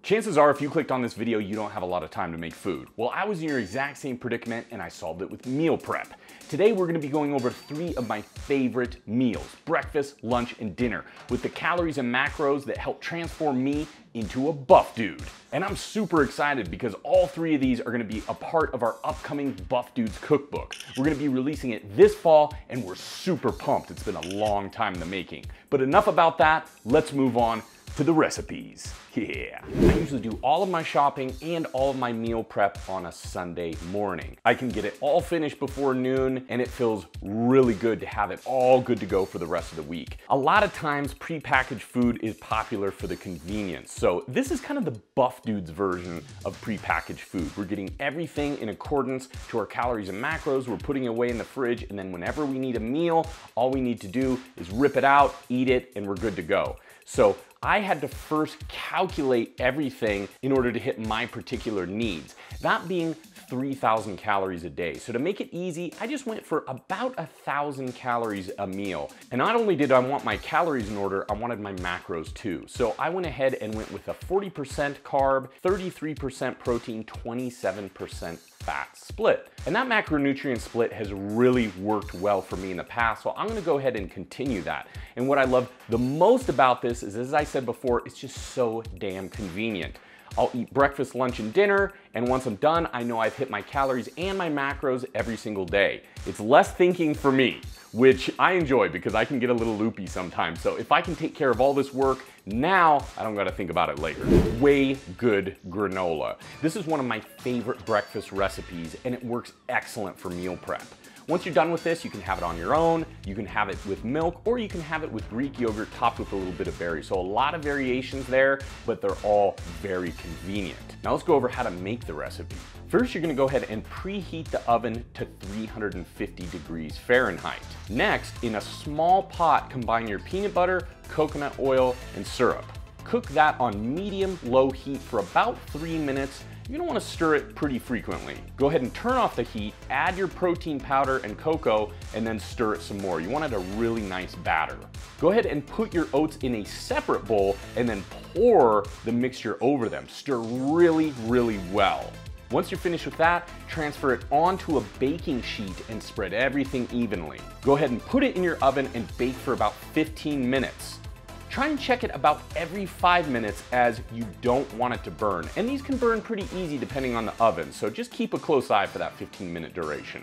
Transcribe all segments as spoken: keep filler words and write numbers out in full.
Chances are if you clicked on this video, you don't have a lot of time to make food. Well, I was in your exact same predicament and I solved it with meal prep. Today, we're gonna be going over three of my favorite meals, breakfast, lunch, and dinner, with the calories and macros that help transform me into a buff dude. And I'm super excited because all three of these are gonna be a part of our upcoming Buff Dudes cookbook. We're gonna be releasing it this fall and we're super pumped. It's been a long time in the making. But enough about that, let's move on to the recipes. Yeah. I usually do all of my shopping and all of my meal prep on a Sunday morning. I can get it all finished before noon and it feels really good to have it all good to go for the rest of the week. A lot of times prepackaged food is popular for the convenience. So this is kind of the Buff Dudes version of prepackaged food. We're getting everything in accordance to our calories and macros. We're putting it away in the fridge, and then whenever we need a meal, all we need to do is rip it out, eat it, and we're good to go. So I had to first calculate everything in order to hit my particular needs, that being three thousand calories a day. So to make it easy, I just went for about a thousand calories a meal. And not only did I want my calories in order, I wanted my macros too. So I went ahead and went with a forty percent carb, thirty-three percent protein, twenty-seven percent fat split. And that macronutrient split has really worked well for me in the past, so I'm gonna go ahead and continue that. And what I love the most about this is, as I said before, it's just so damn convenient. I'll eat breakfast, lunch, and dinner, and once I'm done, I know I've hit my calories and my macros every single day. It's less thinking for me, which I enjoy because I can get a little loopy sometimes. So if I can take care of all this work now, I don't gotta think about it later. Way Good granola. This is one of my favorite breakfast recipes, and it works excellent for meal prep. Once you're done with this, you can have it on your own, you can have it with milk, or you can have it with Greek yogurt topped with a little bit of berry. So a lot of variations there, but they're all very convenient. Now let's go over how to make the recipe. First, you're gonna go ahead and preheat the oven to three hundred fifty degrees Fahrenheit. Next, in a small pot, combine your peanut butter, coconut oil, and syrup. Cook that on medium-low heat for about three minutes. You're gonna wanna stir it pretty frequently. Go ahead and turn off the heat, add your protein powder and cocoa, and then stir it some more. You want it a really nice batter. Go ahead and put your oats in a separate bowl and then pour the mixture over them. Stir really, really well. Once you're finished with that, transfer it onto a baking sheet and spread everything evenly. Go ahead and put it in your oven and bake for about fifteen minutes. Try and check it about every five minutes as you don't want it to burn. And these can burn pretty easy depending on the oven, so just keep a close eye for that fifteen minute duration.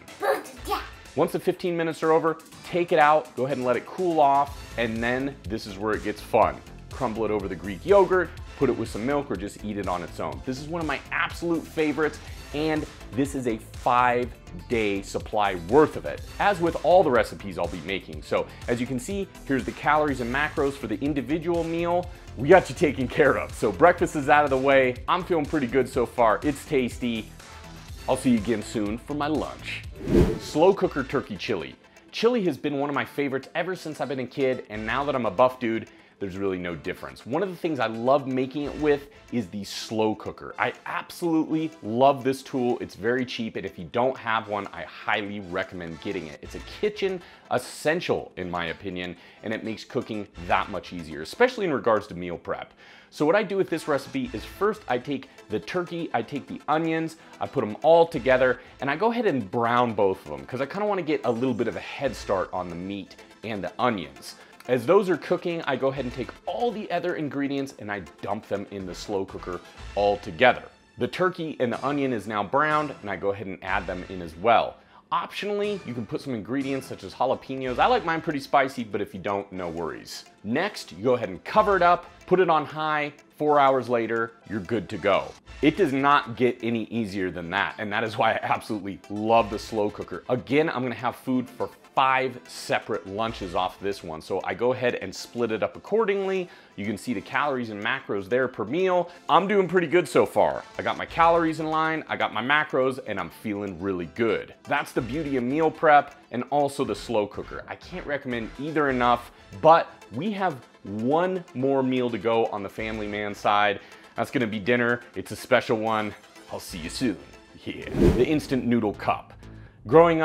Once the fifteen minutes are over, take it out, go ahead and let it cool off, and then this is where it gets fun. Crumble it over the Greek yogurt, put it with some milk, or just eat it on its own. This is one of my absolute favorites, and this is a five day supply worth of it, as with all the recipes I'll be making. So as you can see, here's the calories and macros for the individual meal. We got you taken care of. So breakfast is out of the way. I'm feeling pretty good so far. It's tasty. I'll see you again soon for my lunch. Slow cooker turkey chili. Chili has been one of my favorites ever since I've been a kid, and now that I'm a buff dude, there's really no difference. One of the things I love making it with is the slow cooker. I absolutely love this tool. It's very cheap, and if you don't have one, I highly recommend getting it. It's a kitchen essential, in my opinion, and it makes cooking that much easier, especially in regards to meal prep. So what I do with this recipe is first I take the turkey, I take the onions, I put them all together, and I go ahead and brown both of them because I kind of want to get a little bit of a head start on the meat and the onions. As those are cooking, I go ahead and take all the other ingredients and I dump them in the slow cooker all together. The turkey and the onion is now browned, and I go ahead and add them in as well. Optionally, you can put some ingredients such as jalapenos. I like mine pretty spicy, but if you don't, no worries. Next, you go ahead and cover it up, put it on high. Four hours later, you're good to go. It does not get any easier than that, and that is why I absolutely love the slow cooker. Again, I'm gonna have food for five separate lunches off this one, so I go ahead and split it up accordingly. You can see the calories and macros there per meal. I'm doing pretty good so far. I got my calories in line, I got my macros, and I'm feeling really good. That's the beauty of meal prep and also the slow cooker. I can't recommend either enough, but we have one more meal to go on the family man side. That's gonna be dinner. It's a special one. I'll see you soon. Yeah. The instant noodle cup. Growing up,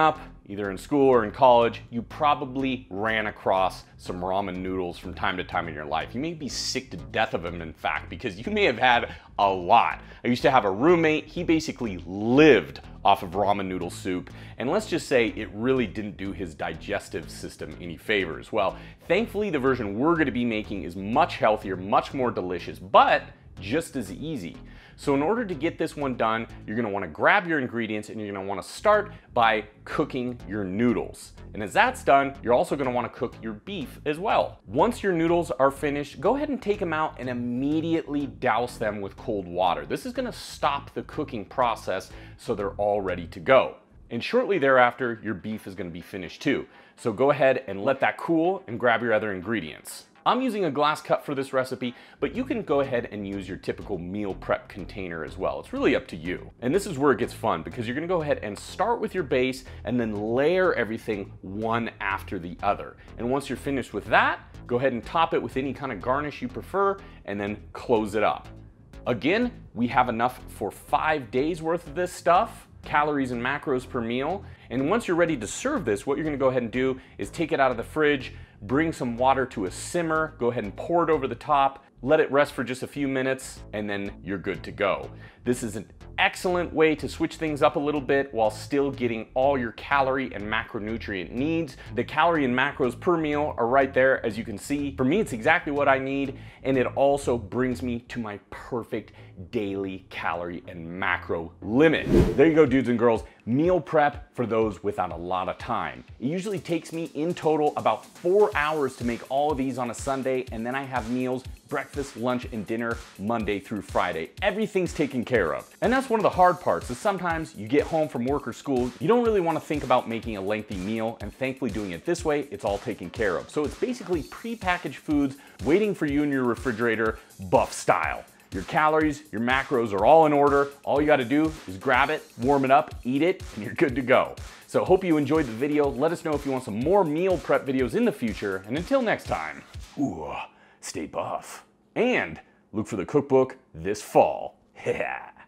either in school or in college, you probably ran across some ramen noodles from time to time in your life. You may be sick to death of them, in fact, because you may have had a lot. I used to have a roommate, he basically lived off of ramen noodle soup, and let's just say it really didn't do his digestive system any favors. Well, thankfully the version we're gonna be making is much healthier, much more delicious, but just as easy. So in order to get this one done, you're gonna wanna grab your ingredients and you're gonna wanna start by cooking your noodles. And as that's done, you're also gonna wanna cook your beef as well. Once your noodles are finished, go ahead and take them out and immediately douse them with cold water. This is gonna stop the cooking process so they're all ready to go. And shortly thereafter, your beef is gonna be finished too. So go ahead and let that cool and grab your other ingredients. I'm using a glass cup for this recipe, but you can go ahead and use your typical meal prep container as well. It's really up to you. And this is where it gets fun because you're gonna go ahead and start with your base and then layer everything one after the other. And once you're finished with that, go ahead and top it with any kind of garnish you prefer and then close it up. Again, we have enough for five days worth of this stuff, calories and macros per meal. And once you're ready to serve this, what you're gonna go ahead and do is take it out of the fridge, bring some water to a simmer, go ahead and pour it over the top, let it rest for just a few minutes, and then you're good to go. This is an excellent way to switch things up a little bit while still getting all your calorie and macronutrient needs. The calorie and macros per meal are right there, as you can see. For me, it's exactly what I need, and it also brings me to my perfect daily calorie and macro limit. There you go, dudes and girls. Meal prep for those without a lot of time. It usually takes me in total about four hours to make all of these on a Sunday, and then I have meals breakfast, lunch, and dinner Monday through Friday. Everything's taken care of. And that's one of the hard parts, is sometimes you get home from work or school, you don't really want to think about making a lengthy meal, and thankfully doing it this way, it's all taken care of. So it's basically prepackaged foods waiting for you in your refrigerator, buff style. Your calories, your macros are all in order. All you gotta do is grab it, warm it up, eat it, and you're good to go. So hope you enjoyed the video. Let us know if you want some more meal prep videos in the future. And until next time, ooh, stay buff. And look for the cookbook this fall. Yeah.